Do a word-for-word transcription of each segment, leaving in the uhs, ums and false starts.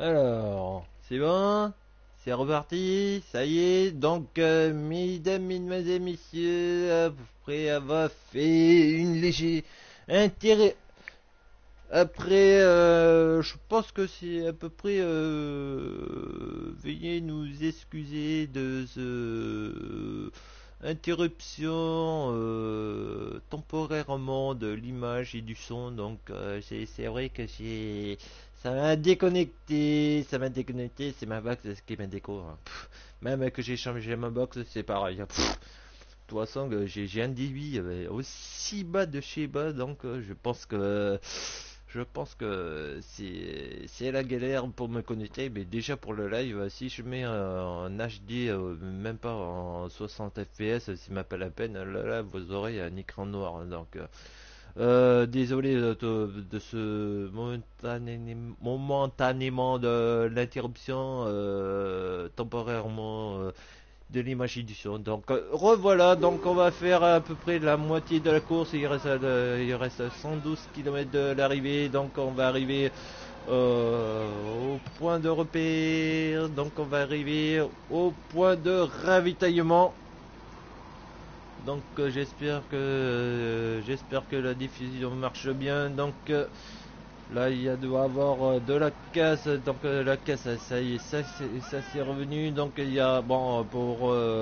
Alors, c'est bon? C'est reparti, ça y est. Donc, euh, mesdames, mesdemoiselles, messieurs, après avoir fait une léger intérêt, après, euh, je pense que c'est à peu près. Euh, veuillez nous excuser de ce interruption euh, temporairement de l'image et du son. Donc, euh, c'est c'est vrai que j'ai ça m'a déconnecté, ça m'a déconnecté. C'est ma box qui m'a déco. Hein. Pff, même que j'ai changé ma box, c'est pareil. Hein. Pff, de toute façon, que j'ai j'ai un débit euh, aussi bas de chez bas, donc euh, je pense que je pense que c'est c'est la galère pour me connecter, mais déjà pour le live, si je mets euh, en H D, euh, même pas en soixante F P S, c'est même pas la peine, là, là vous aurez un écran noir. Hein, donc euh, euh, désolé de, de- de ce momentané- momentanément de l'interruption euh, temporairement euh, de l'image et du son. Donc euh, revoilà, donc on va faire à peu près la moitié de la course. Il reste, euh, il reste cent douze kilomètres de l'arrivée, donc on va arriver euh, au point de repère, donc on va arriver au point de ravitaillement. Donc euh, j'espère que euh, j'espère que la diffusion marche bien. Donc euh, là, il y a doit avoir euh, de la casse, donc euh, la casse, ça y est, ça c'est ça c'est revenu. Donc il y a bon pour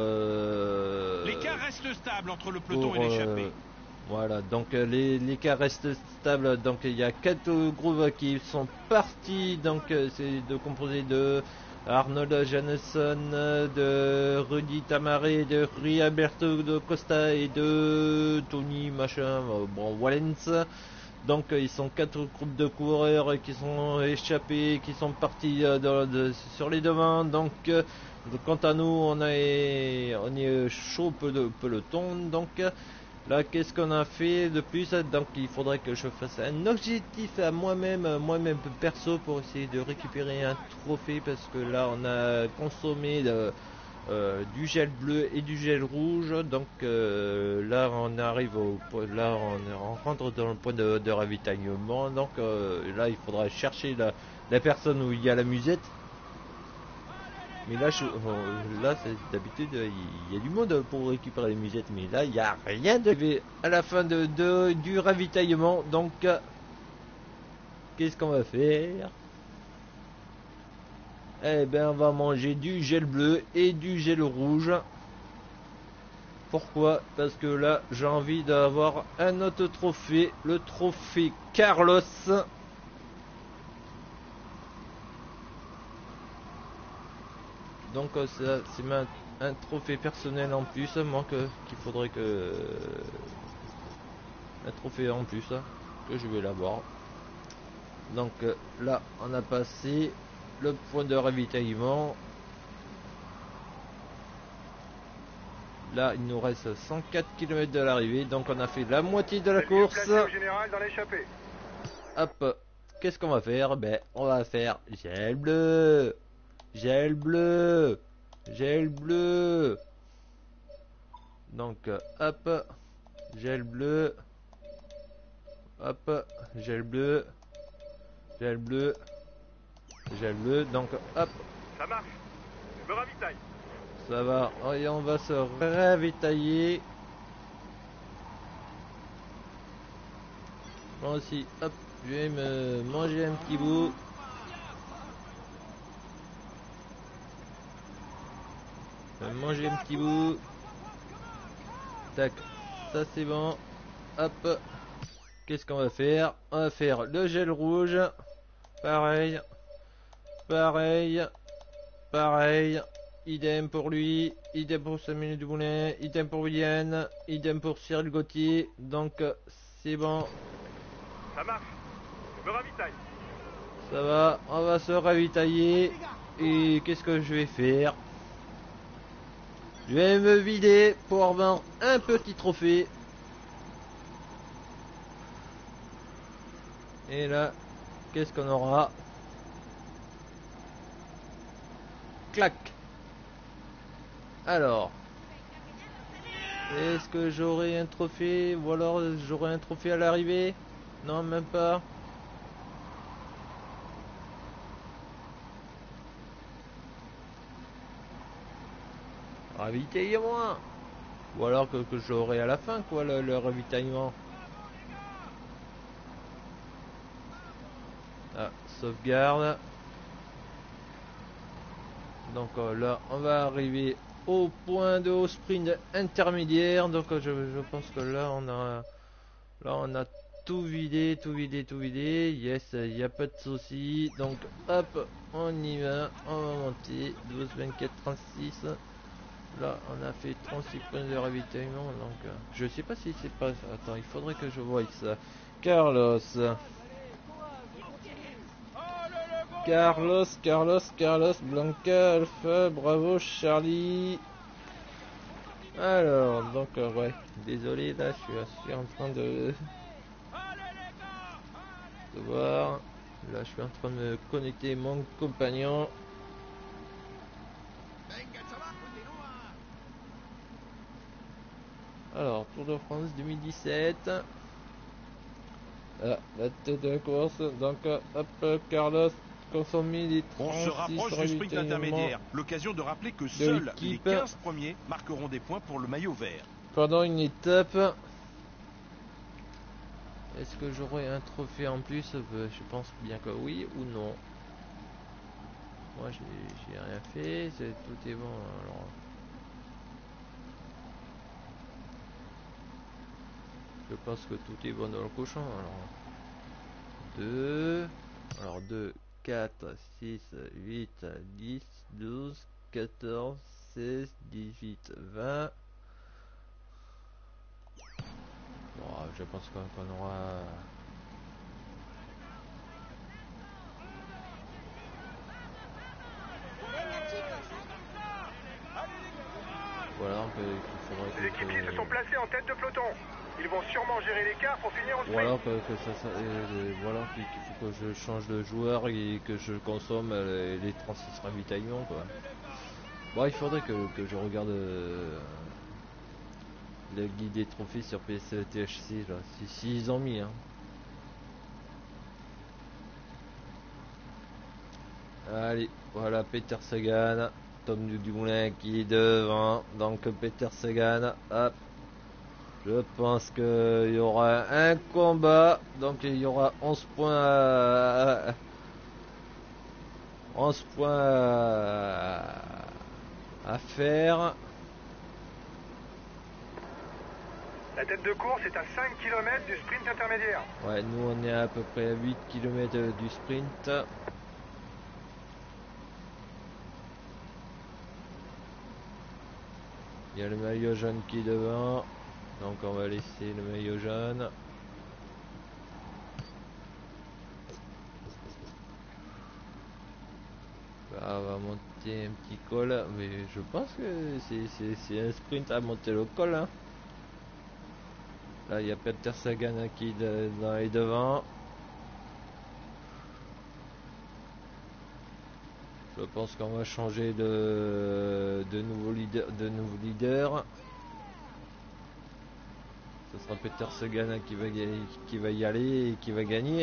euh, L'écart reste stable entre le peloton pour et l'échappée. euh, voilà, donc euh, les l'écart reste stable. Donc il y a quatre groupes qui sont partis. Donc euh, c'est de composé de Arnold Janesson, de Rudy Tamaré, de Rui Alberto de Costa et de Tony machin, euh, bon Wallens. Donc euh, ils sont quatre groupes de coureurs qui sont échappés, qui sont partis euh, de- de- sur les devants. Donc euh, quant à nous, on est on est chaud peu de peloton. Donc euh, là, qu'est-ce qu'on a fait de plus? Donc il faudrait que je fasse un objectif à moi-même, euh, moi-même perso, pour essayer de récupérer un trophée, parce que là on a consommé de- euh, du gel bleu et du gel rouge. Donc euh, là on arrive au point- là on, on rentre dans le point de, de ravitaillement. Donc euh, là il faudra chercher la, la personne où il y a la musette. Mais là, je, euh, là c'est d'habitude il y, y a du monde pour récupérer les musettes, mais là il y a rien de à la fin de, de- du ravitaillement. Donc euh, qu'est-ce qu'on va faire? Eh ben on va manger du gel bleu et du gel rouge. Pourquoi? Parce que là, j'ai envie d'avoir un autre trophée, le trophée Carlos. Donc euh, ça, c'est ma- un trophée personnel en plus, moi que qu'il faudrait que un trophée en plus hein, que je vais l'avoir. Donc euh, là, on a passé le point de ravitaillement. Là, il nous reste cent quatre kilomètres de l'arrivée, donc on a fait la moitié de la course. Général dans l'échappée. Hop, qu'est-ce qu'on va faire? Ben, on va faire gel bleu, gel bleu, gel bleu. Donc, euh, hop, gel bleu, hop, gel bleu, gel bleu, gel bleu. Donc, hop, Ça marche. Je me ravitaille. ça va. Et on va se ravitailler. Moi aussi, hop, je vais me manger un petit bout. Je vais manger un petit bout. Tac, ça c'est bon. Hop, qu'est-ce qu'on va faire? On va faire le gel rouge. Pareil, pareil, pareil. Idem pour lui, idem pour Samuel Dumoulin, idem pour William, idem pour Cyril Gauthier. Donc c'est bon, Ça marche. Je me ravitaille. ça va, on va se ravitailler. Et qu'est-ce que je vais faire? Je vais me vider pour avoir un petit trophée. Et là, qu'est-ce qu'on aura? Clac. Alors, est-ce que j'aurai un trophée? Ou alors j'aurai un trophée à l'arrivée? Non, même pas. Ravitaillez-moi. Ou alors que, que j'aurai à la fin, quoi, le, le ravitaillement. Ah, sauvegarde. Donc euh, là, on va arriver au point de haut sprint intermédiaire. Donc euh, je, je pense que là, on a, là, on a tout vidé, tout vidé, tout vidé. Yes, il n'y a pas de souci. Donc hop, on y va, on va monter. douze, vingt-quatre, trente-six. Là, on a fait trente-six points de ravitaillement. Donc, euh, je sais pas si c'est pas. Attends, il faudrait que je voie ça. Carlos. Carlos, Carlos, Carlos, Blanca, Alpha, Bravo, Charlie. Alors, donc, euh, ouais, désolé, là, je suis, je suis en train de, de voir. Là, je suis en train de me connecter mon compagnon. Alors, Tour de France deux mille dix-sept. Ah, la tête de la course. Donc, hop, Carlos, consommé les On se trente-six rapproche du sprint ravitaillements intermédiaire. L'occasion de rappeler que seuls les l'équipe. quinze premiers marqueront des points pour le maillot vert. Pendant une étape. Est-ce que j'aurai un trophée en plus? Je pense bien que oui ou non. Moi, j'ai rien fait. Tout est bon. Alors, je pense que tout est bon dans le cochon. Alors, deux. Alors, deux, quatre, six, huit, dix, douze, quatorze, seize, dix-huit, vingt. Bon, je pense qu'on aura... Voilà, on peut, il faudrait que... Les équipiers se sont placés en tête de peloton. Ils vont sûrement gérer l'écart pour finir au sprint. Voilà que, que ça, ça euh, voilà qu'il faut que je change de joueur et que je consomme euh, les trente-six ravitaillements, quoi. Bon, il faudrait que, que je regarde euh, le guide des trophées sur P S T H C là, si, si ils ont mis, hein. Allez, voilà Peter Sagan, Tom Dumoulin qui est devant, donc Peter Sagan, hop. Je pense qu'il y aura un combat, donc il y aura onze points à, onze points à, à faire. La tête de course est à cinq kilomètres du sprint intermédiaire. Ouais, nous on est à peu près à huit kilomètres du sprint. Il y a le maillot jaune qui est devant, donc on va laisser le maillot jaune. Là, on va monter un petit col, mais je pense que c'est un sprint à monter le col, hein. Là, il y a Peter Sagan qui est dans les devants. Je pense qu'on va changer de, de nouveau leader, de nouveau leader. Ce sera Peter Sagan qui va, qui va y aller et qui va gagner.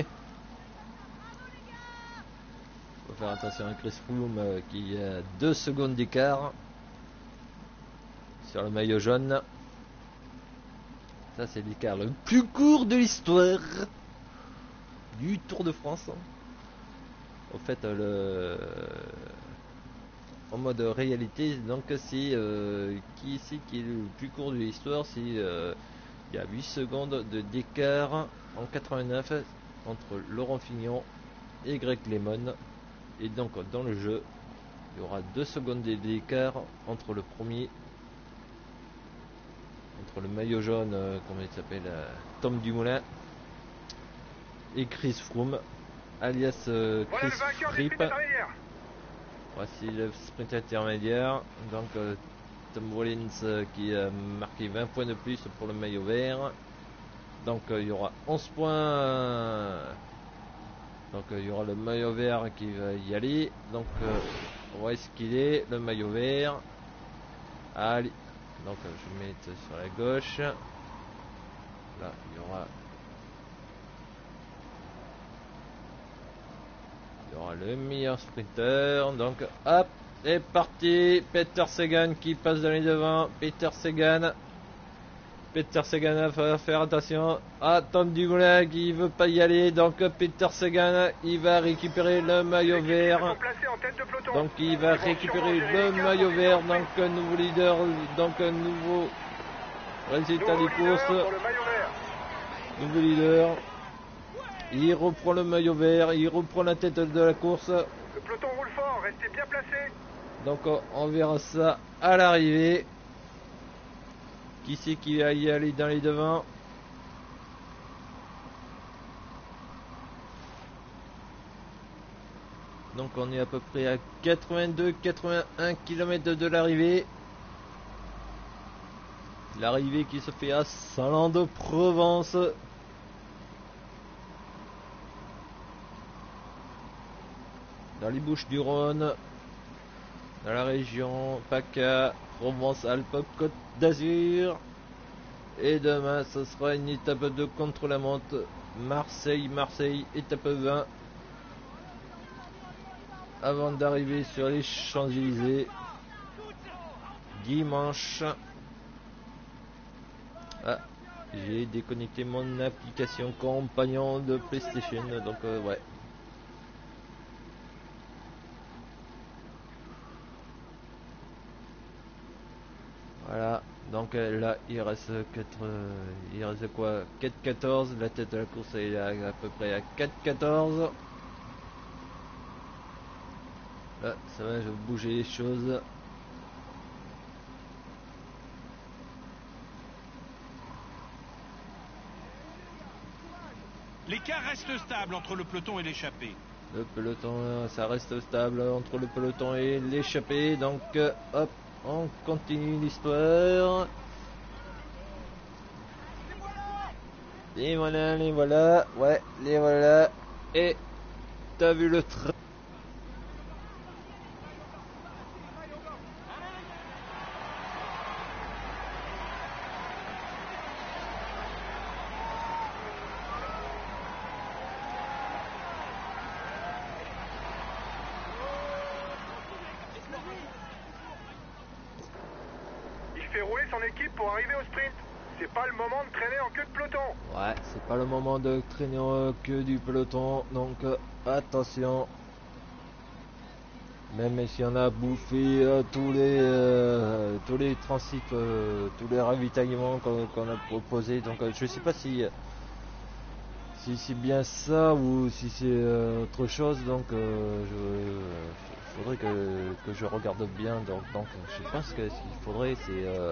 Faut faire attention à Chris Froome qui a deux secondes d'écart sur le maillot jaune. Ça, c'est l'écart le plus court de l'histoire du Tour de France. Au fait, le en mode réalité, donc c'est euh, qui ici qui est le plus court de l'histoire, c'est euh, il y a huit secondes de d'écart en quatre-vingt-neuf entre Laurent Fignon et Greg LeMond. Et donc dans le jeu, il y aura deux secondes d'écart entre le premier, entre le maillot jaune, euh, comment il s'appelle, euh, Tom Dumoulin, et Chris Froome, alias euh, Chris Voilà Fripp. Voici le sprint intermédiaire. Donc euh, Tom Rollins euh, qui a marqué vingt points de plus pour le maillot vert. Donc euh, il y aura onze points. Euh, donc euh, il y aura le maillot vert qui va y aller. Donc euh, on voit ce qu'il est, le maillot vert. Allez. Donc euh, je vais mettre sur la gauche. Là il y aura il y aura le meilleur sprinter. Donc hop. C'est parti, Peter Sagan qui passe dans les devants. Peter Sagan. Peter Sagan va faire attention. Ah, Tom Dumoulin qui veut pas y aller. Donc Peter Sagan, il va récupérer le maillot vert. Donc il va récupérer le maillot vert. Donc un nouveau leader. Donc un nouveau résultat des courses. Nouveau leader. Il reprend le maillot vert. Il reprend la tête de la course. Le peloton roule fort, restez bien placés. Donc on verra ça à l'arrivée. Qui c'est qui va y aller dans les devants? Donc on est à peu près à quatre-vingt-deux quatre-vingt-un kilomètres de l'arrivée. L'arrivée qui se fait à Salins-de-Provence. Dans les Bouches-du-Rhône. Dans la région PACA, Provence-Alpes-Côte d'Azur. Et demain, ce sera une étape de contre-la-montre. Marseille-Marseille, étape vingt. Avant d'arriver sur les Champs-Élysées. Dimanche. Ah, j'ai déconnecté mon application compagnon de PlayStation. Donc, euh, ouais. Voilà, donc là il reste quatre, euh, il reste quoi, quatre quatorze, la tête de la course elle est à, à peu près à quatre quatorze. Là ça va, je vais bouger les choses. L'écart reste stable entre le peloton et l'échappée. Le peloton, ça reste stable entre le peloton et l'échappée, donc euh, hop. On continue l'histoire. Les voilà, les voilà. Ouais, les voilà. Et t'as vu le train. Rouler son équipe pour arriver au sprint. C'est pas le moment de traîner en queue de peloton. Ouais, c'est pas le moment de traîner en queue du peloton, donc euh, attention. Même si on a bouffé euh, tous les euh, tous les transits, euh, tous les ravitaillements qu'on qu'on a proposés, donc euh, je sais pas si si c'est bien ça ou si c'est euh, autre chose, donc euh, je faudrait que, que je regarde bien. Donc, donc je pense que ce qu'il faudrait c'est euh,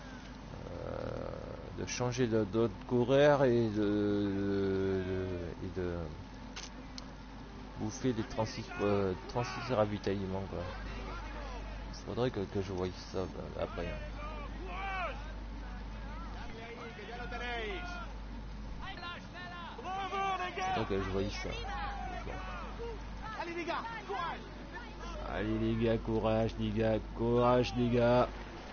euh, de changer de d'autres coureurs et de, de, et de bouffer des trente-six, euh, trente-six ravitaillements quoi. Il faudrait que, que je voie ça bah, après. Donc je voyais ça. Allez les gars, courage. Allez les gars, courage les gars, courage les gars.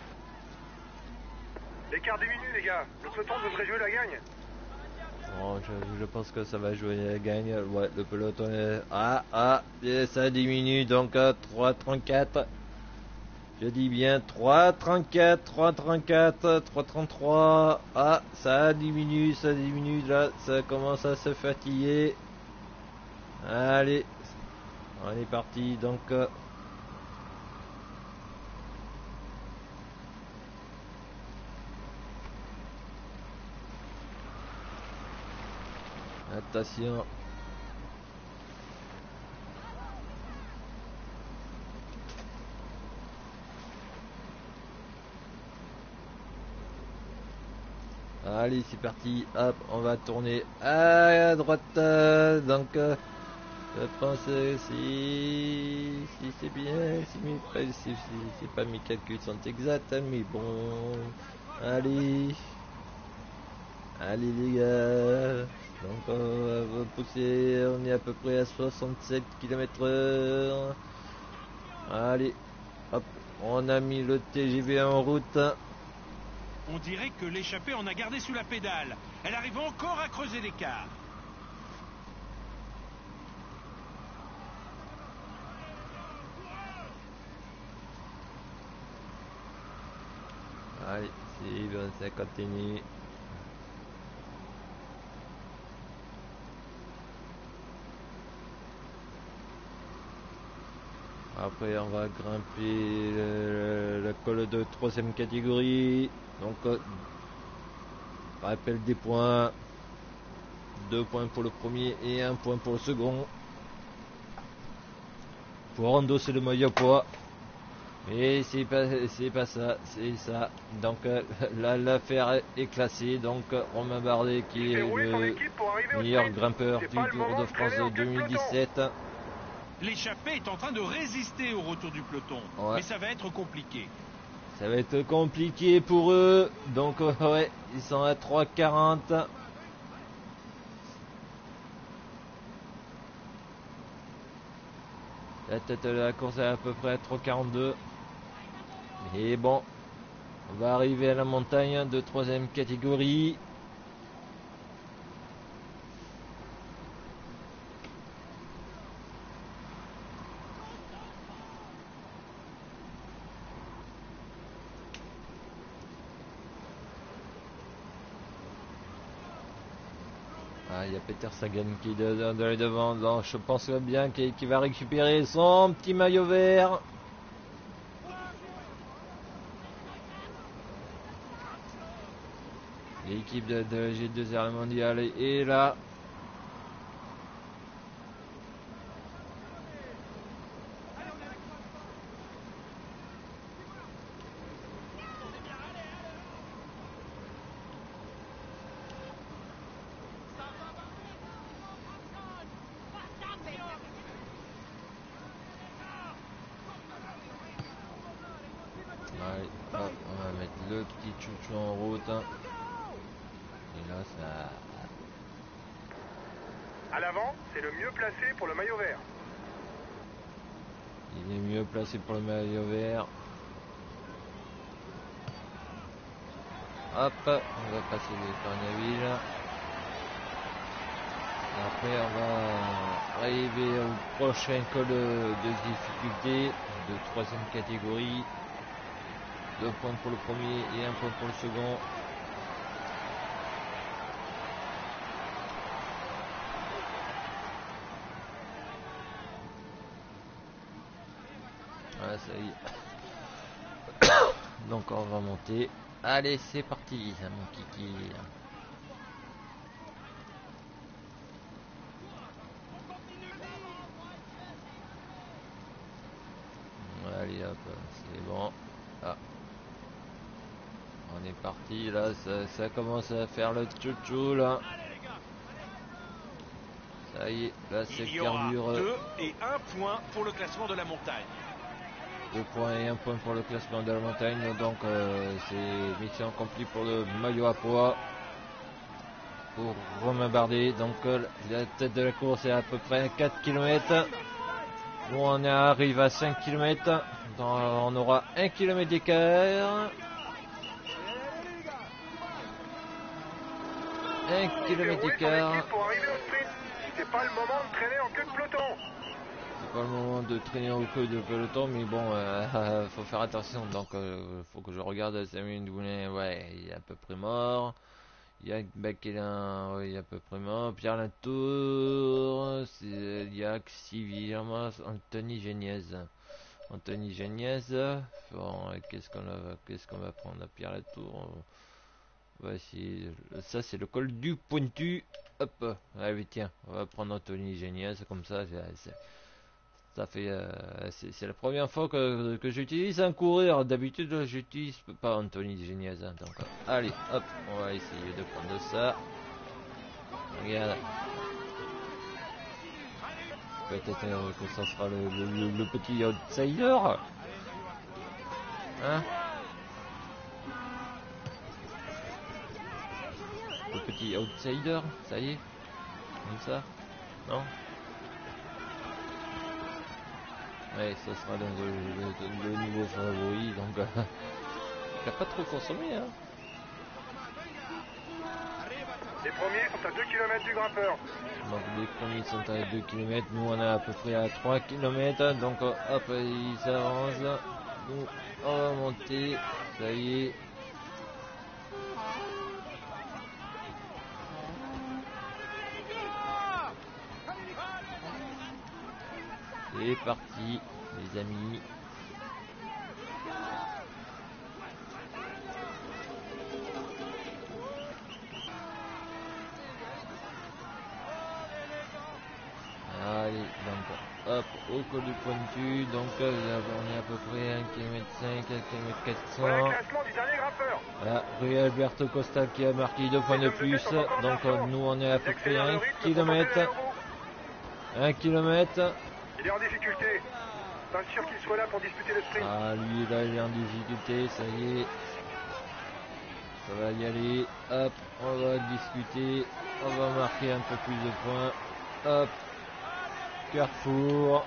L'écart diminue les gars, le peloton devrait jouer la gagne. Bon, je, je pense que ça va jouer la gagne. Ouais, le peloton est... Ah, ah, ça diminue donc à trois trente-quatre. Je dis bien trois trente-quatre, trois trente-quatre, trois trente-trois. Ah, ça diminue, ça diminue. Là, ça commence à se fatiguer. Allez, on est parti donc. Euh... Attention. Allez, c'est parti. Hop, on va tourner à droite. Donc, euh, je pense que si, si c'est bien, si, mes, si, si, si pas mes calculs sont exacts, mais bon. Allez. Allez les gars. Donc on va pousser, on est à peu près à soixante-sept kilomètres heure. Allez, hop, on a mis le T G V en route. On dirait que l'échappée en a gardé sous la pédale. Elle arrive encore à creuser l'écart. Si, ben, ça continue. Après, on va grimper le, le col de troisième catégorie. Donc, euh, rappel des points. Deux points pour le premier et un point pour le second. Pour endosser le maillot poids. Mais c'est pas, c'est pas ça, c'est ça. Donc euh, là, l'affaire est classée. Donc Romain Bardet qui est le meilleur grimpeur du Tour de France deux mille dix-sept. L'échappée est en train de résister au retour du peloton. Ouais. Mais ça va être compliqué. Ça va être compliqué pour eux. Donc euh, ouais, ils sont à trois quarante. La tête de la course est à peu près à trois quarante-deux. Et bon, on va arriver à la montagne de troisième catégorie. Ah, il y a Peter Sagan qui est de, de, de devant. Donc, je pense bien qu'il qu'il va récupérer son petit maillot vert. L'équipe de, de G deux R mondial est là. Allez, hop, on va mettre le petit chouchou en route. Et là, ça... À l'avant, c'est le mieux placé pour le maillot vert. Il est mieux placé pour le maillot vert. Hop, on va passer les Cornaville. Après, on va arriver au prochain col de difficulté de troisième catégorie. Deux points pour le premier et un point pour le second. Voilà, ça y est. Donc on va monter. Allez, c'est parti, mon kiki. Allez, hop, c'est bon. Ah. On est parti, là, ça, ça commence à faire le tchou-tchou, là. Ça y est, là, c'est Il y aura carbure. deux et un point pour le classement de la montagne. Deux points et un point pour le classement de la montagne. Donc, euh, c'est mission accomplie pour le maillot à poids. Pour Romain Bardet. Donc, euh, la tête de la course est à peu près quatre kilomètres. Nous, on arrive à cinq kilomètres. Donc, on aura un kilomètre d'écart. un kilomètre d'écart. Pour arriver au sprint, c'est pas le moment de traîner en queue de peloton. C'est pas le moment de traîner au queue de peloton, mais bon, euh, faut faire attention. Donc, euh, faut que je regarde Samuel Doulin. Ouais, il est à peu près mort. Yann Bakelin, ouais, il est à peu près mort. Pierre Latour, Yac, Sylvie, Anthony Géniez. Anthony Géniez. Bon, qu'est-ce qu'on a, qu'est-ce qu'on va prendre à Pierre Latour? Voici, ça c'est le col du Pointu. Hop, allez, tiens, on va prendre Anthony Géniez, comme ça, c'est, ça fait, euh, c'est la première fois que, que j'utilise un coureur. D'habitude, j'utilise pas Anthony Géniez. Donc, allez, hop, on va essayer de prendre ça. Regarde. Peut-être que ça sera le, le, le petit outsider. Hein? Le petit outsider, ça y est? Comme ça? Non? Ouais, ça sera le, le, le, le nouveau favori, donc euh, il n'a pas trop consommé, hein. Les premiers sont à deux kilomètres du grimpeur. Donc les premiers sont à deux kilomètres, nous on est à peu près à trois kilomètres, donc euh, hop, ils s'avancent, nous on va monter, ça y est. C'est parti, les amis. Allez, donc hop, au col du pointu, donc là on est à peu près à un kilomètre cinq, un kilomètre quatre cents. Voilà le classement du dernier grimpeur. Voilà, Rui Alberto Costa qui a marqué deux points de plus, donc euh, nous on est à peu près à un kilomètre. un kilomètre. Il est en difficulté. Pas sûr qu'il soit là pour disputer le sprint. Ah, lui là il est en difficulté, ça y est. Ça va y aller, hop, on va discuter, on va marquer un peu plus de points. Hop, Carrefour.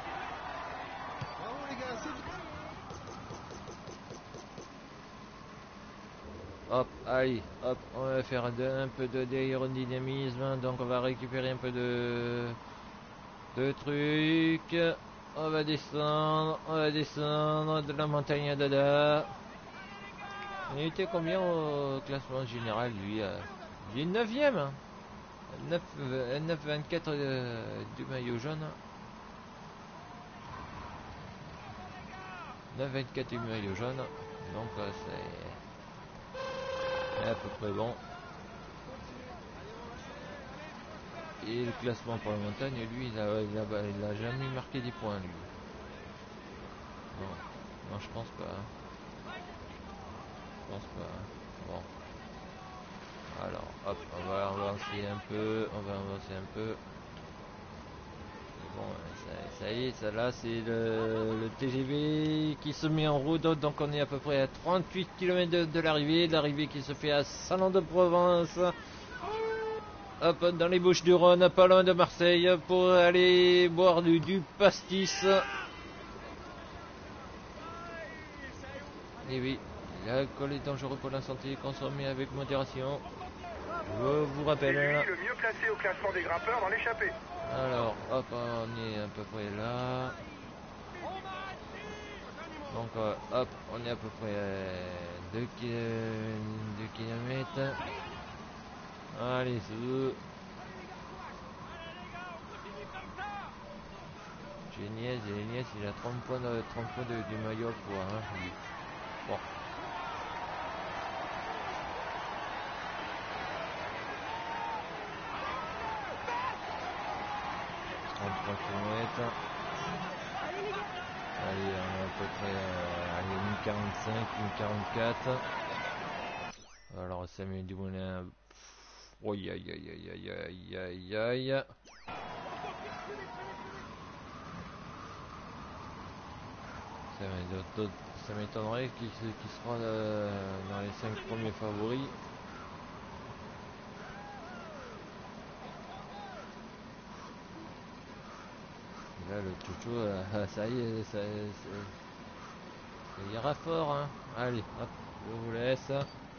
Hop, allez, hop, on va faire de, un peu de d'aérodynamisme, donc on va récupérer un peu de, de trucs. On va descendre, on va descendre de la montagne à Dada. Il était combien au classement général lui? Il est neuvième, hein. neuf vingt-quatre euh, du maillot jaune. neuf vingt-quatre du maillot jaune. Donc euh, c'est à peu près bon. Et le classement pour la montagne, lui, il a, il a, il a jamais marqué des points, lui. Non, non, je pense pas. Je pense pas. Bon. Alors, hop, on va avancer un peu, on va avancer un peu. Bon, ça, ça y est, ça là, c'est le, le T G V qui se met en route, donc on est à peu près à trente-huit kilomètres de, de l'arrivée, l'arrivée qui se fait à Salon-de-Provence. Hop, dans les Bouches-du-Rhône, pas loin de Marseille, pour aller boire du, du pastis. Et oui, l'alcool est dangereux pour la santé, consommé avec modération. Je vous rappelle. C'est lui le mieux placé au classement des grimpeurs dans l'échappée. Alors, hop, on est à peu près là. Donc, euh, hop, on est à peu près à deux kilomètres. Allez, c'est où? Génial, génial, il a trente points de, trente points de, du maillot quoi, hein, lui. Bon. trente-trois kilomètres. Allez, on est à peu près à une quarante-cinq, une quarante-quatre. Alors, Samuel Dumoulin. Aïe aïe aïe aïe aïe aïe aïe aïe. Ça m'étonnerait qu'il qu sera euh, dans les cinq premiers favoris. Et là le chouchou, euh, ça y est, ça, ça, ça ira fort, hein. Allez, hop, je vous laisse.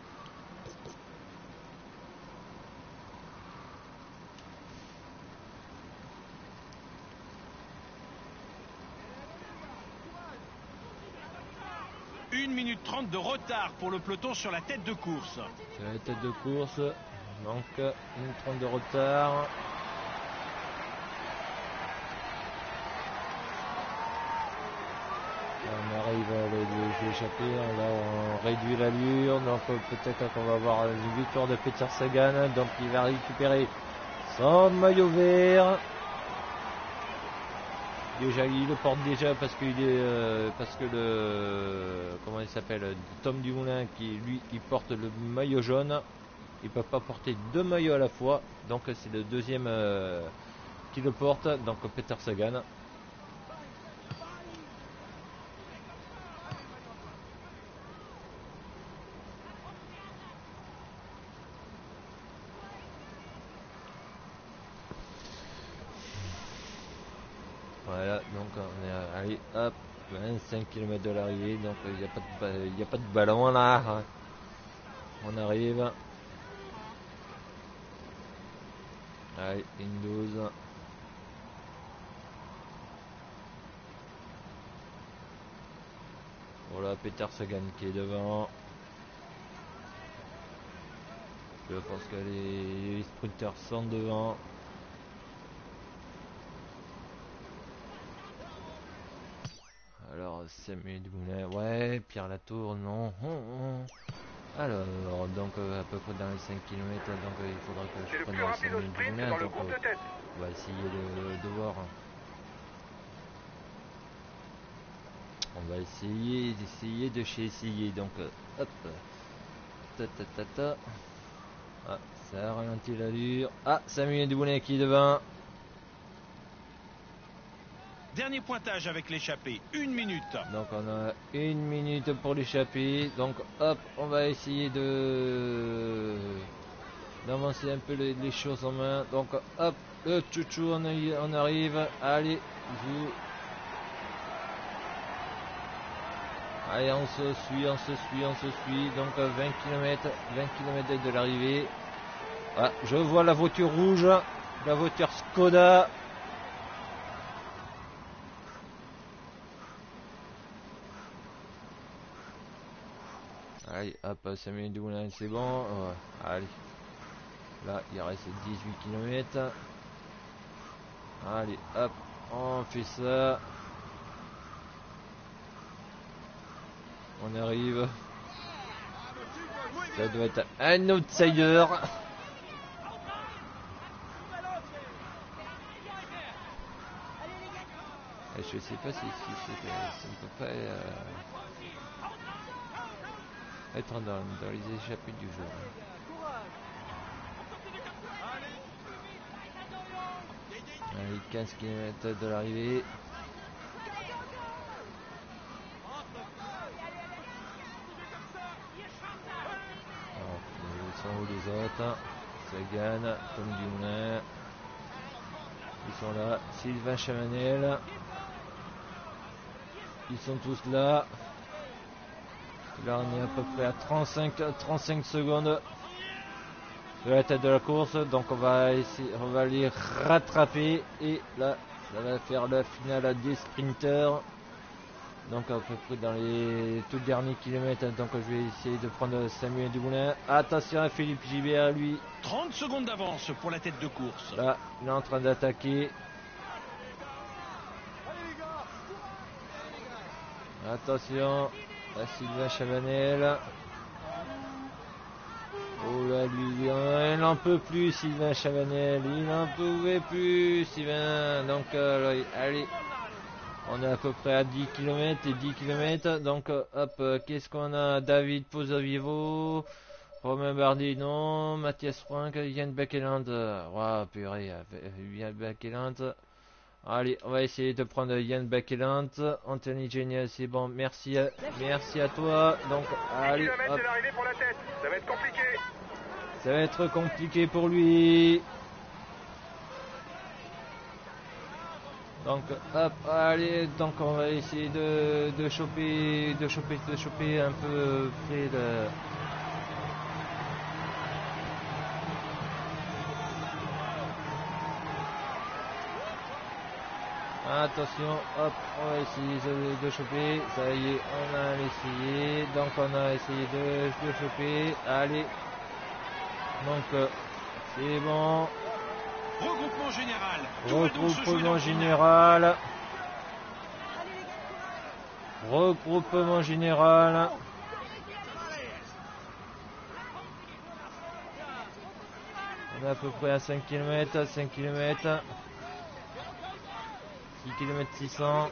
une minute trente de retard pour le peloton sur la tête de course. C'est la tête de course, donc une minute trente de retard. On arrive à les échapper, là on réduit l'allure, donc peut-être qu'on va avoir une victoire de Peter Sagan, donc il va récupérer son maillot vert. Déjà, il le porte déjà parce qu'il est, euh, parce que le, comment il s'appelle, Tom Dumoulin qui lui, il porte le maillot jaune. Il peut pas porter deux maillots à la fois, donc c'est le deuxième euh, qui le porte, donc Peter Sagan. Voilà, donc on est à, allez, hop, vingt-cinq kilomètres de l'arrivée, donc il n'y a pas de, il y a pas de ballon là. On arrive. Allez, une douze. Voilà, Peter Sagan qui est devant. Je pense que les, les sprinters sont devant. Alors, Samuel Dumoulin, ouais, Pierre Latour, non. Hum, hum. Alors, donc euh, à peu près dans les cinq kilomètres, donc euh, il faudra que C'est je le prenne plus rapide au Samuel sprint Dumoulin. dans le Donc groupe euh, de tête. on va essayer de, de voir. On va essayer d'essayer de chez essayer. Donc euh, hop. Ta ta ta ta. Ah, ça ralentit l'allure. Ah, Samuel Dumoulin qui est devant. Dernier pointage avec l'échappée, une minute. Donc on a une minute pour l'échapper. Donc hop, on va essayer de d'avancer un peu les, les choses en main. Donc hop, le chouchou, on, y- on arrive. Allez, vous. Allez, on se suit, on se suit, on se suit. Donc euh, vingt kilomètres, vingt kilomètres de l'arrivée. Ah, je vois la voiture rouge, la voiture Skoda. Allez, hop, Samuel Dumoulin, c'est bon. Ouais, allez. Là, il reste dix-huit kilomètres. Allez, hop, on fait ça. On arrive. Ça doit être un outsider. Et je sais pas si, si c'est ça ne peut pas euh, être dans, dans les échappées du jeu. Allez, quinze kilomètres de l'arrivée. Ils sont où les autres? Sagan, Tom Dumoulin. Ils sont là. Sylvain Chavanel. Ils sont tous là. Là on est à peu près à trente-cinq, trente-cinq secondes de la tête de la course. Donc on va essayer, on va les rattraper. Et là, ça va faire la finale des sprinters. Donc à peu près dans les tout derniers kilomètres. Donc je vais essayer de prendre Samuel Dumoulin. Attention à Philippe Gilbert, lui. trente secondes d'avance pour la tête de course. Là, il est en train d'attaquer. Attention à Sylvain Chavanel. Oh là, lui, il n'en peut plus, Sylvain Chavanel. Il n'en pouvait plus, Sylvain. Donc, euh, allez. On est à peu près à dix kilomètres et dix kilomètres. Donc, euh, hop, euh, qu'est-ce qu'on a? David Pozzovivo, Romain Bardet, non. Mathias Franck, Yann Beckeland. Waouh, purée, Yann Beckeland. Allez, on va essayer de prendre Yann Beckeland. Anthony Genial, c'est bon. Merci à, merci à toi. Donc, allez, dix kilomètres hop. de l'arrivée pour la tête. Ça va être compliqué. Ça va être compliqué pour lui. Donc hop, allez, donc on va essayer de, de choper, de choper, de choper un peu près de. Attention, hop, on va essayer de, de choper. Ça y est, on a essayé. Donc on a essayé de, de choper. Allez. Donc euh, c'est bon. Regroupement général. Tout va donc se jouer dans Regroupement le final. général. Regroupement général. On est à peu près à cinq kilomètres, cinq kilomètres. six kilomètres six cents.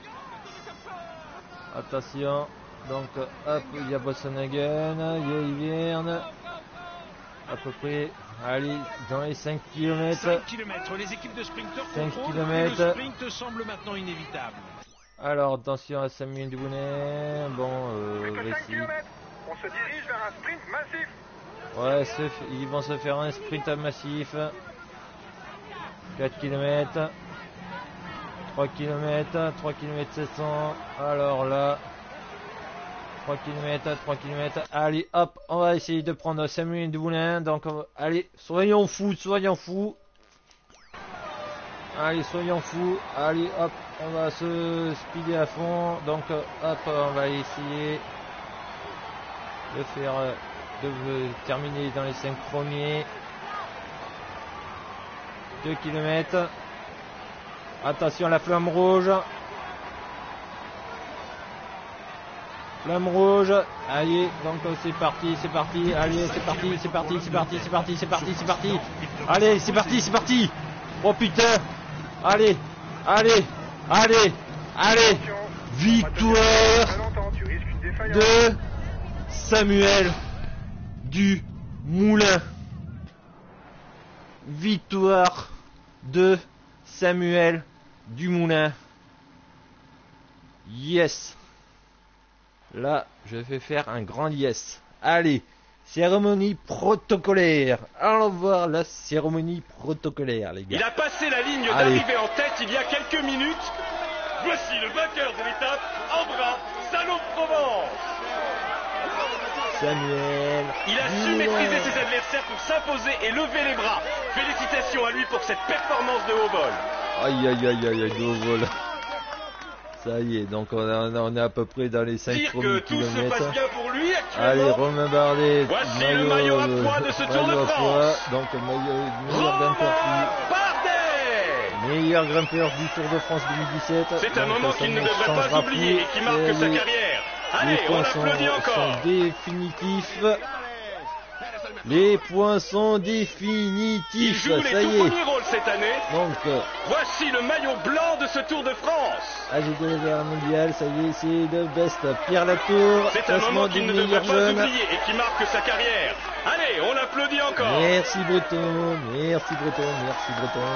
Attention. Donc hop, il y a Bossenhagen, il y a Hiverne. À peu près, allez, dans les cinq kilomètres. cinq kilomètres, les équipes de sprinteurs cinq contrôlent et kilomètres. le sprint semble maintenant inévitable. Alors attention à Samuel Dumoulin. Bon, euh, Plus on que va cinq essayer. kilomètres. On se dirige vers un sprint massif. Ouais, se f- ils vont se faire un sprint massif. quatre kilomètres. trois kilomètres. trois kilomètres sept cents. Alors là. trois kilomètres. trois kilomètres. Allez, hop, on va essayer de prendre Samuel Dumoulin. Donc, on va- allez, soyons fous, soyons fous. Allez, soyons fous. Allez, hop, on va se speeder à fond. Donc, hop, on va essayer de faire, euh, de euh, terminer dans les cinq premiers. deux kilomètres. Attention à la flamme rouge. Flamme rouge. Allez, donc c'est parti, c'est parti. Allez, c'est parti, c'est parti, c'est parti, c'est parti, c'est parti, c'est parti. Allez, c'est parti, c'est parti. Oh putain. Allez, allez, allez, allez. Victoire de Samuel Dumoulin. Victoire de Samuel Dumoulin. Yes. Là, je vais faire un grand yes. Allez, cérémonie protocolaire. Allons voir la cérémonie protocolaire, les gars. Il a passé la ligne Allez. d'arrivée en tête il y a quelques minutes. Voici le vainqueur de l'étape, Ambra Salon-de-Provence. Samuel. Il a su Dumoulin. maîtriser ses adversaires pour s'imposer et lever les bras. Félicitations à lui pour cette performance de haut vol. Aïe aïe aïe aïe aïe, de haut vol. Ça y est, donc on, a, on est à peu près dans les cinq Dire que premiers tout se passe kilomètres. bien pour lui Allez, actuellement. Romain Bardet. Voici le maillot à pois de ce Tour de maillot à France. pois, donc maillot, meilleur grimpeur, Romain du, Bardet. meilleur grimpeur du Tour de France deux mille dix-sept. C'est un Donc, moment ça qu'il ne ne devrait pas changera oublier plus. et qui marque Et sa les- carrière. Les Allez, on points sont, l'applaudit encore. sont définitifs. Les points sont définitifs. Il joue les Ça tout y est. premiers rôles cette année. Donc, euh, Voici le maillot blanc de ce Tour de France. A G deux R mondial, ça y est, c'est le best. Pierre Latour, C'est un classement moment du qu'il ne devrait meilleur pas jeune. oublier et qui marque sa carrière. Allez, on l'applaudit encore. Merci Breton, merci Breton, merci Breton.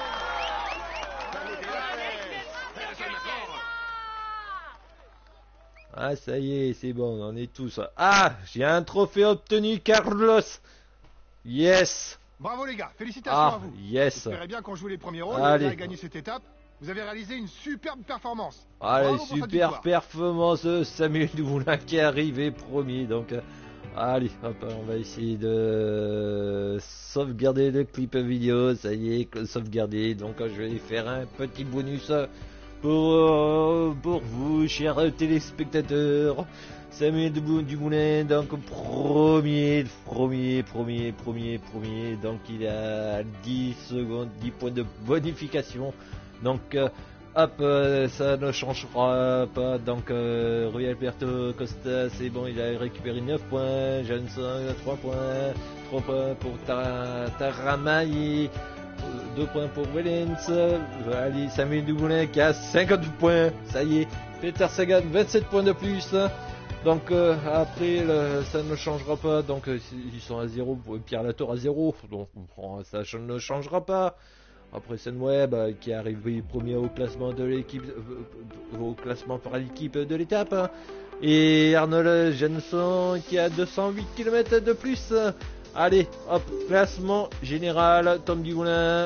Ah, ça y est, c'est bon, on est tous. Ah, j'ai un trophée obtenu, Carlos. Yes. Bravo les gars, félicitations Ah, à vous. yes. J'espérais bien qu'on joue les premiers rôles Allez. et vous avez gagné cette étape. Vous avez réalisé une superbe performance. Allez, Bravo pour cette super victoire. performance de Samuel Dumoulin qui est arrivé premier. Donc, euh, allez, hop, on va essayer de sauvegarder le clip vidéo. Ça y est, sauvegardé. Donc, euh, je vais faire un petit bonus euh, pour, euh, pour vous, chers téléspectateurs. Samuel Dumoulin, donc premier, premier, premier, premier, premier. Donc, il a dix secondes, dix points de bonification. Donc, euh, hop, euh, ça ne changera pas. Donc, euh, Rui Alberto Costa, c'est bon, il a récupéré neuf points. Johnson, trois points. trois points pour Tar Taramai. deux points pour Wellens. Allez, Samuel Dumoulin qui a cinquante points. Ça y est. Peter Sagan, vingt-sept points de plus. Donc, euh, après, le, ça ne changera pas. Donc, euh, ils sont à zéro. Pierre Latour à zéro. Donc, bon, ça ne changera pas. Après Sunweb euh, qui est arrivé premier au classement de l'équipe, euh, au classement par l'équipe de l'étape, hein. Et Arnold Jenson qui a deux cent huit kilomètres de plus. Allez, hop, classement général, Tom Dumoulin,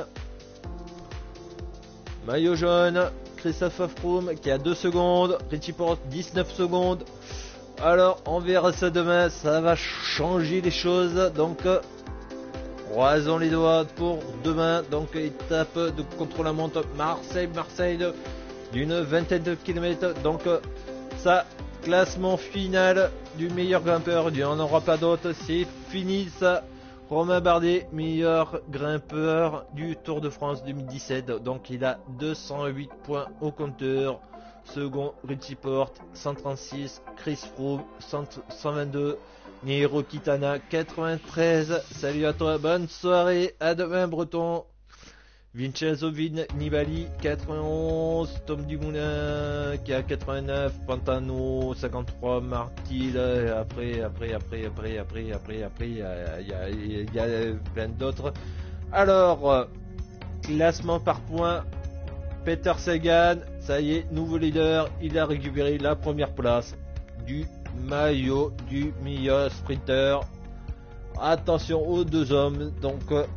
maillot jaune, Christophe Froome qui a deux secondes, Richie Porte dix-neuf secondes. Alors, on verra ça demain, ça va changer les choses, donc... Euh, croisons les doigts pour demain, donc étape de contre-la-montre Marseille-Marseille d'une vingtaine de kilomètres. Donc ça, classement final du meilleur grimpeur, il n'y en aura pas d'autre, c'est fini ça. Romain Bardet, meilleur grimpeur du Tour de France deux mille dix-sept, donc il a deux cent huit points au compteur. Second, Richie Porte, cent trente-six, Chris Froome, cent vingt-deux. Niro Kitana quatre-vingt-treize, salut à toi, bonne soirée, à demain Breton. Vincenzo Vin Nibali quatre-vingt-onze, Tom Dumoulin qui a quatre-vingt-neuf, Pantano cinquante-trois, Martil, après, après, après, après, après, après, après, il y a, y a, y a plein d'autres. Alors, classement par points, Peter Sagan, ça y est, nouveau leader, il a récupéré la première place du maillot du meilleur sprinter. Attention aux deux hommes, donc euh,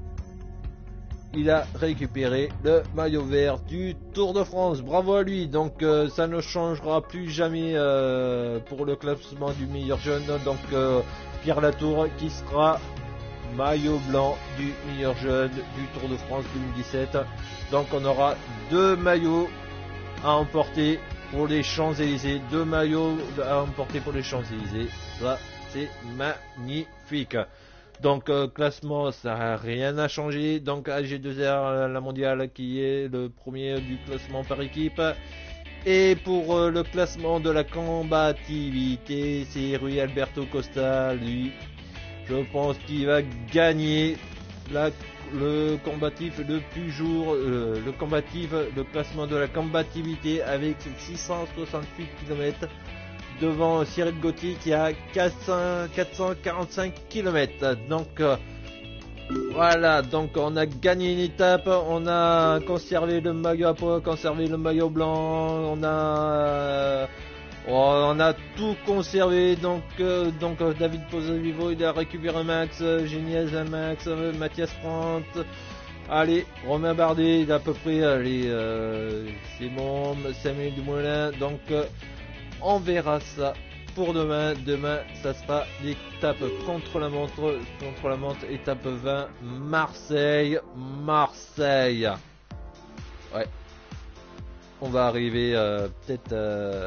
il a récupéré le maillot vert du Tour de France, bravo à lui. Donc euh, ça ne changera plus jamais euh, pour le classement du meilleur jeune, donc euh, Pierre Latour qui sera maillot blanc du meilleur jeune du Tour de France deux mille dix-sept. Donc on aura deux maillots à emporter pour les Champs-Élysées, deux maillots à emporter pour les Champs-Élysées, ça c'est magnifique. Donc euh, classement, ça n'a rien à changer. Donc A G deux R, la mondiale qui est le premier du classement par équipe, Et pour euh, le classement de la combativité, c'est Rui Alberto Costa, lui. Je pense qu'il va gagner la, le combatif le plus jour, euh, le combatif, le classement de la combativité avec six cent soixante-huit kilomètres devant Cyril Gauthier qui a quatre cent quarante-cinq kilomètres. Donc euh, voilà, donc on a gagné une étape, on a conservé le maillot à poids, conservé le maillot blanc, on a euh, on a tout conservé. Donc euh, donc euh, David Pozzovivo il a récupéré un max, euh, Geniez un max, euh, Mathias Brandt, allez Romain Bardet il a à peu près, allez euh, c'est bon, Samuel Dumoulin. Donc euh, on verra ça pour demain. Demain, ça sera l'étape contre la montre, contre la montre, étape vingt, Marseille, Marseille. Ouais. On va arriver euh, peut-être. Euh...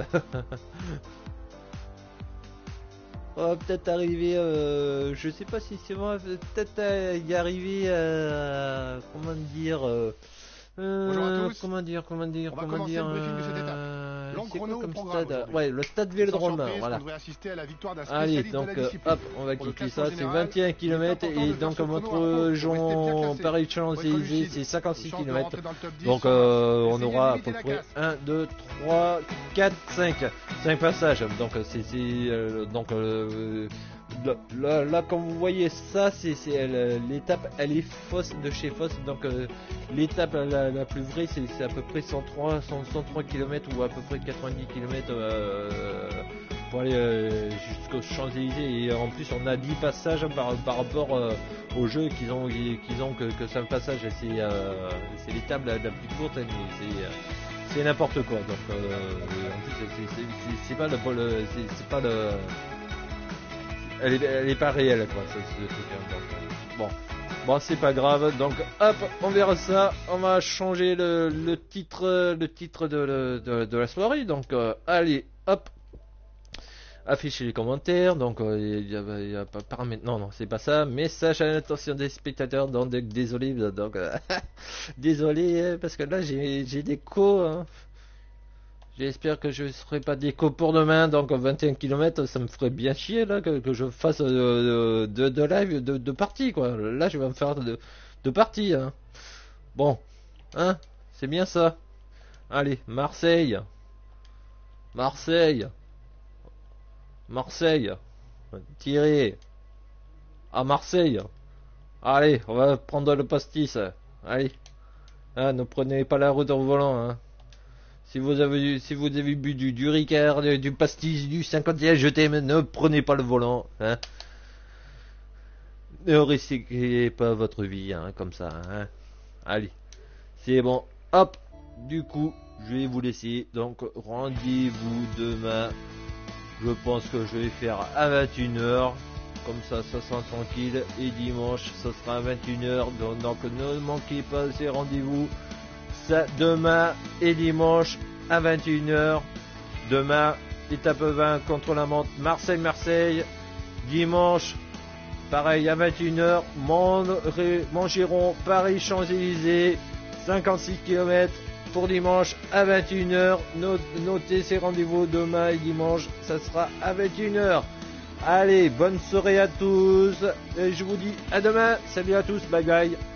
On va peut-être arriver. Euh... Je sais pas si c'est moi. Peut-être euh, y arriver. Euh... Comment dire. Euh... Bonjour à tous. Comment dire, comment dire, On va comment commencer dire. le briefing de cette étape. Euh... Long C'est quoi chrono comme au programme stade? aujourd'hui. Ouais, le stade Vélodrome. Sans surprise, Voilà. on devrait assister à la victoire d'un Allez, spécialiste donc de la euh, discipline. hop, on va Pour le quitter classement ça, c'est général, vingt et un kilomètres il est important et de faire donc ce chrono à notre fond pour rester bien Jean classé. Paris Pour être Champs-Élysées, lucide, c'est cinquante-six chance de kilomètres. rentrer dans le top dix Donc sans euh, marche. on Essayez aura à d'éviter peu la près casse. un, deux, trois, quatre, cinq. cinq passages. Donc c'est c'est, euh, donc euh, là, là, là, comme vous voyez ça, c'est c'est elle, l'étape elle est fausse de chez fausse. Donc euh, l'étape la, la plus vraie c'est c'est à peu près cent trois kilomètres ou à peu près quatre-vingt-dix kilomètres euh, pour aller euh, jusqu'aux Champs-Élysées. Et en plus on a dix passages par, par rapport euh, au jeu qu'ils ont qu'ils ont que, que cinq passages. C'est euh, c'est l'étape la, la plus courte, mais c'est euh, c'est n'importe quoi. Donc euh, en plus c'est c'est c'est c'est pas le c'est c'est pas le elle est elle est pas réelle quoi ce, ce truc, hein. Donc, euh, bon bon c'est pas grave. Donc hop, on verra ça. On va changer le, le titre le titre de, de, de la soirée. Donc euh, allez hop, afficher les commentaires. Donc il euh, y, a, y a pas paramètres. Non non c'est pas ça. Message à l'attention des spectateurs. Donc désolé donc euh, désolé parce que là j'ai j'ai des co. Hein. J'espère que je ne serai pas d'écho pour demain. Donc vingt et un kilomètres, ça me ferait bien chier là que, que je fasse euh, de, de live, de, de partie quoi. Là je vais me faire de, de partie. Hein. Bon, hein, c'est bien ça. Allez, Marseille, Marseille, Marseille, tirez à Marseille. Allez, on va prendre le pastis. Allez, hein, ne prenez pas la route au volant. Hein. Si vous avez si vous avez bu du, du Ricard, du, du pastis, du cinquante et un, je t'aime, ne prenez pas le volant, hein. Ne risquez pas votre vie, hein, comme ça, hein. Allez, c'est bon, hop, du coup, je vais vous laisser, donc rendez-vous demain, je pense que je vais faire à vingt et une heures, comme ça, ça sera tranquille, et dimanche, ça sera à vingt et une heures, donc, donc ne manquez pas ces rendez-vous. Ça, demain et dimanche à vingt et une heures. Demain, étape vingt contre la montre Marseille-Marseille. Dimanche, pareil à vingt et une heures. Montgeron, Paris Champs-Élysées. cinquante-six kilomètres pour dimanche à vingt et une heures. Notez ces rendez-vous demain et dimanche. Ça sera à vingt et une heures. Allez, bonne soirée à tous. Et je vous dis à demain. Salut à tous. Bye bye.